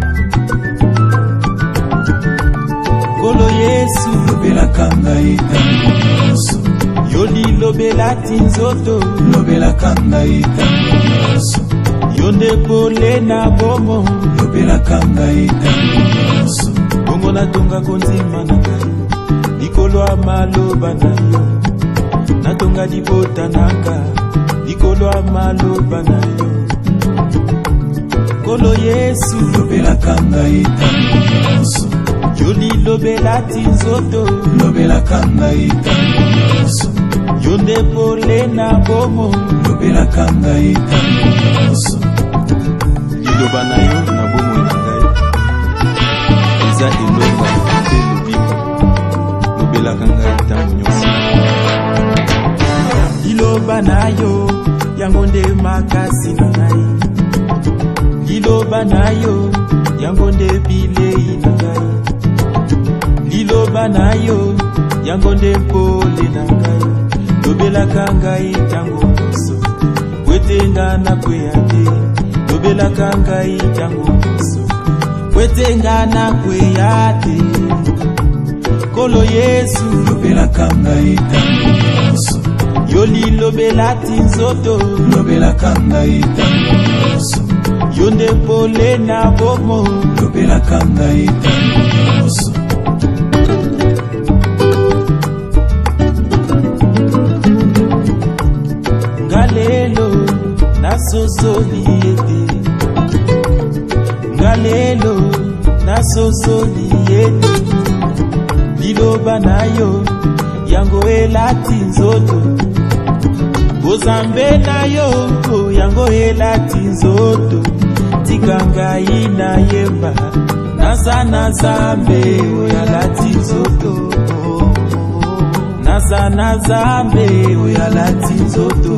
Kolo Yesu lobela kanga itangoso yoli lobela tinzoto lobela kanga itangoso yonde pole na bomo lobela kanga itangoso bongo na tonga konzima na ngai likolo amaloba na yo natonga libota nanga likolo amaloba na yo Kolo Yesu lobela kanga itangoso yoli lobela tinzoto lobela kanga itangoso yonde pole na bomo lobela kanga itangoso liloba na yo na bomo na ngai eza elonga mpe lobiko lobela kanga ntango nyonso liloba na yo yango nde makasi na ngai liloba na yo yango nde bilei na ngai liloba na yo yango nde mpole na ngai lobelaka ngai ntango nyonso kwetenga na kweya te lobelaka ngai ntango nyonso kwetenga na kweya te Kolo Yesu lobela kanga itangoso yoli lobela tinzoto lobela kanga itangoso yonde pole na bomo lobela kanga itangoso ngalelo nasozoli ete ngalelo nasozoli ete liloba na yo yango elati nzoto bozambe na yo yango elati nzoto tika ngai na yemba naza na zambe oyalati nzoto naza na zambe oyalati nzoto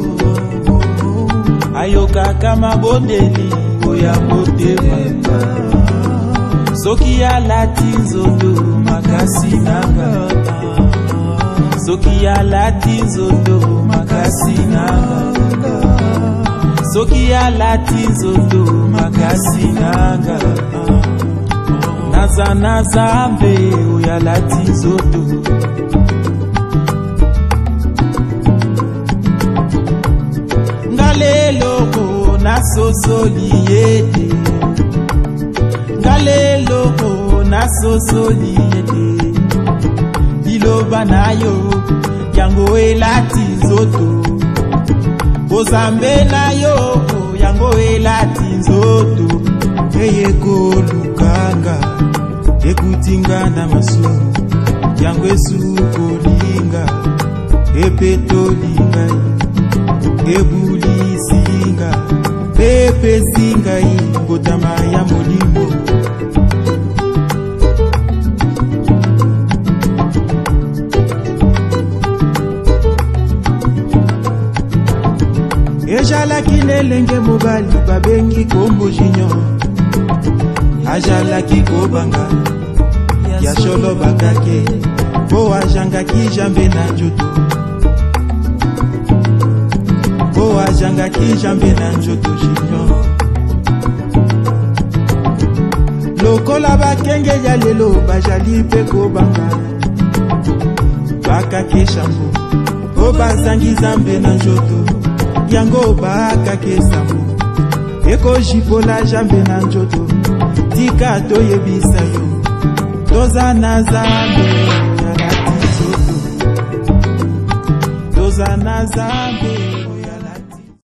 ayokaka mabondeli oya motema soki alati nzoto makasi nanga soki alati nzoto makasi nanga soki alati nzoto makasi nanga naza na zambe oyalati nzoto ngalelo nasozoli ete ngalelo nasozoli ete liloba na yo yango elati nzoto bozambe na yo yango elati nzoto eye kolukanga ekutinga na masumu yango esukolinga epetolinga ebulisinga pepesinga ingotama ya molimo ejalaki nelenge mobali babengi kombo junior ajalaki kobanga ya sholo bakake po ajangaki jambe na njoto po ajangaki jambe na njoto junior lokola bakenge ya lelo bajali mpe kobanga bakake shambo po bazangi zambe na njoto yango bakake sambo ekojipola jambe na njoto tika toyebisa yo toza na zambe yalati nzoto toza na zambe